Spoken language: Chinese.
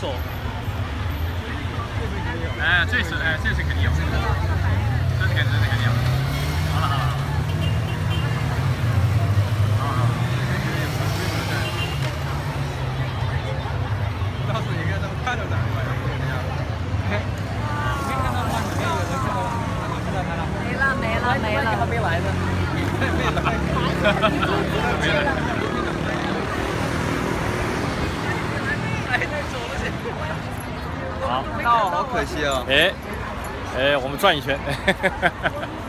手。哎，这是肯定有，这是肯定有。好了好了。 到时你看他们看着咱们晚上怎么样？你没看到吗？里面有人看到了，你看到他了？ 没了。 还没来呢。没来。哎，太走了去。 好， 哦，好可惜哦。 哎，我们转一圈。